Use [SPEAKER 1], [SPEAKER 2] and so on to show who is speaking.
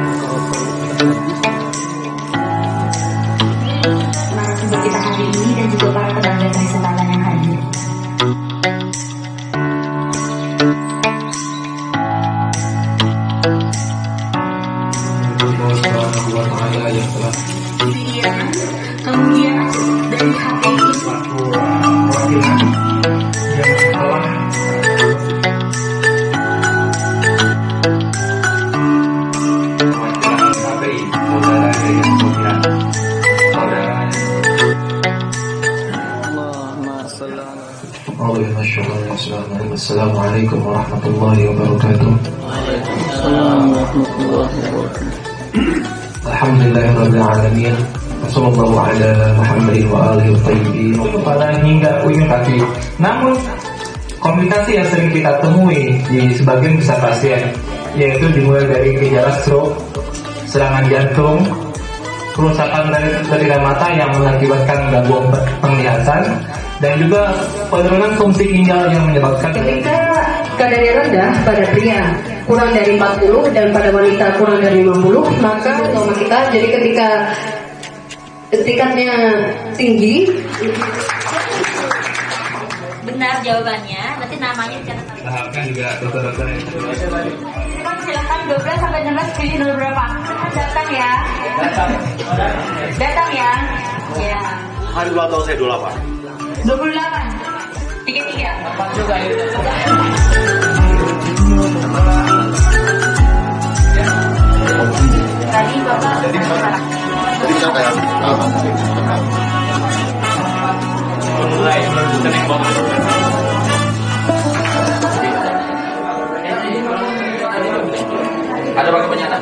[SPEAKER 1] narasumber kita hari ini dan juga para tenaga kesehatan yang hadir.
[SPEAKER 2] Yang telah
[SPEAKER 1] kemudian dari HPI
[SPEAKER 2] selaku perwakilan yang telah perwakilan HPI saudara Yayan Sofian, saudara Assalamualaikum warahmatullahi wabarakatuh. Alhamdulillahirabbil alamin. Wassallallahu ala Muhammadin wa alihi thayyibin. Kepala hingga ujung kaki. Namun komplikasi yang sering kita temui di sebagian besar pasien yaitu dimulai dari gejala stroke, serangan jantung, kerusakan dari retina mata yang mengakibatkan gangguan penglihatan, dan juga penurunan fungsi ginjal yang menyebabkan
[SPEAKER 3] ketika kadarnya rendah pada pria kurang dari 40 dan pada wanita kurang dari 50, maka trauma kita jadi ketika tingkatnya tinggi.
[SPEAKER 1] benar jawabannya, nanti namanya dicatat.
[SPEAKER 2] Harapkan juga dokter-dokter yang
[SPEAKER 1] Silakan 12 sampai 16 pilih nomor berapa? Datang ya. Datang ya. Ya.
[SPEAKER 4] Hari ulang tahun saya 28.
[SPEAKER 1] 28. 33.
[SPEAKER 4] Empat juga ya.
[SPEAKER 1] Tadi Bapak
[SPEAKER 4] Jadi siapa ya? Mulai melanjutkan yang ada pakai penyata.